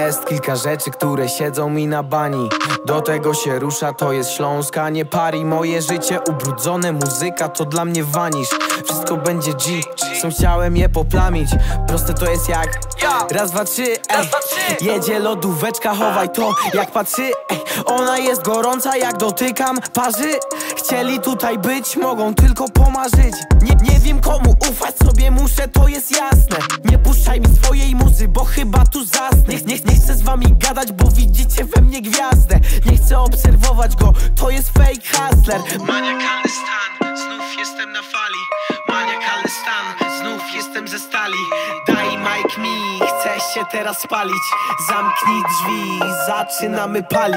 Jest kilka rzeczy, które siedzą mi na bani. Do tego się rusza, to jest Śląska, nie pari. Moje życie ubrudzone, muzyka to dla mnie wanisz. Wszystko będzie G, są chciałem je poplamić. Proste to jest jak raz, dwa, trzy, ej. Jedzie lodóweczka, chowaj to jak patrzy, ej. Ona jest gorąca, jak dotykam parzy. Chcieli tutaj być, mogą tylko pomarzyć. Nie wiem komu ufać, sobie muszę, to jest jasne. Nie puszczaj mi swojej muzy, bo chyba tu zasnę. Nie chcę z wami gadać, bo widzicie we mnie gwiazdę. Nie chcę obserwować go, to jest fake hustler. Maniakalny stan, znów jestem na fali. Maniakalny stan, znów jestem ze stali. Daj mic mi, chcę się teraz spalić. Zamknij drzwi, zaczynamy palić.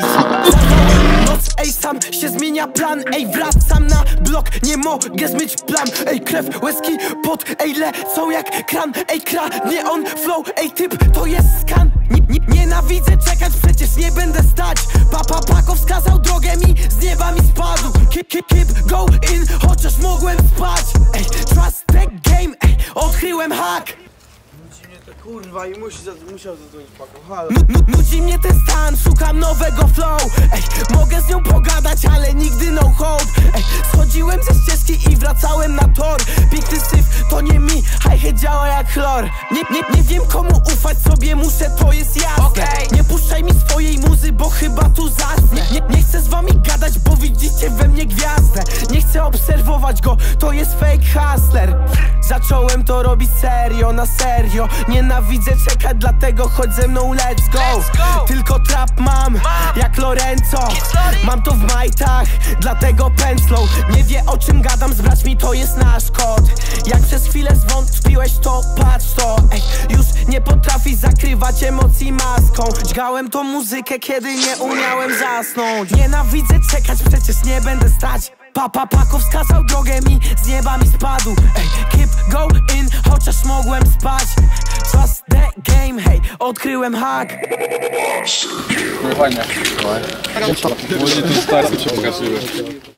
Noc, ej, sam się zmienia plan. Ej, wracam na blok, nie mogę zmyć plan. Ej, krew, łezki, pot, ej, lecą jak kran. Ej, kradnie on flow, ej, typ, to jest skan. Nienawidzę czekać, przecież nie będę stać. Pako wskazał drogę mi, z nieba mi spadł. Keep going, chociaż mogłem spać. Ej, trust the game, ej, odkryłem hack. Nudzi mnie to kurwa i musiał zadzwonić Pako, halo. Nudzi mnie ten stan, szukam nowego flow. Ej, mogę z nią pogadać, ale nigdy no hope. Ej, schodziłem ze ścieżki i wracałem na tor. Piękny syf, to nie mi, hi-hat działa jak chlor. Nie wiem komu ufać, sobie muszę, to jest jasne. Nie puszczaj mi swojej muzy, bo chyba tu zasnę. Nie chcę z wami gadać, bo widzicie we mnie gwiazdę. Nie chcę obserwować go, to jest fake hustler. Zacząłem to robić serio, na serio. Nienawidzę czekać, dlatego chodź ze mną, let's go. Tylko trap mam, jak Lorenzo. Mam to w majtach, dlatego pędzlą. Nie wie o czym gadam, z braćmi to jest nasz kod. Jak przez chwilę zwątpiłeś, to patrz to. Ej, już nie potrafi zakrywać emocji maską. Dźgałem tą muzykę, kiedy nie umiałem zasnąć. Nienawidzę czekać, przecież nie będę stać. Pako wskazał drogę mi, z nieba mi spadł. Ej, keep going, chociaż mogłem spać. Trust the game, hej, odkryłem hack. No fajnie. Młodzi tu starcy się pokazują.